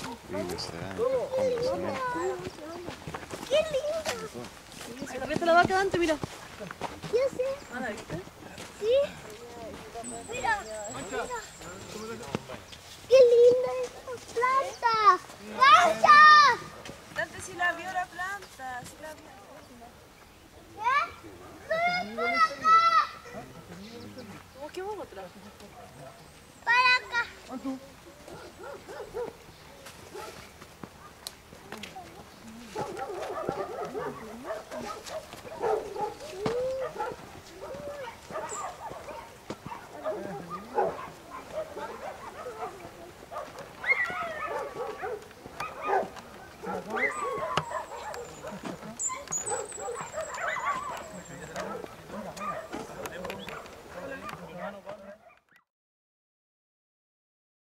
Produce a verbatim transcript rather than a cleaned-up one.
Vive será en el cemento. ¡Qué lindo! Ahí la reta la vaca antes, mira. ¿Qué sé? Ah, ¿la viste? Sí. Mira, mira. ¡Qué linda esta planta! ¡Planta! Antes sí la vio la planta, sí la vio. ¿Eh? ¡Ven para acá! ¿Cómo que vamos atrás? ¡Para acá!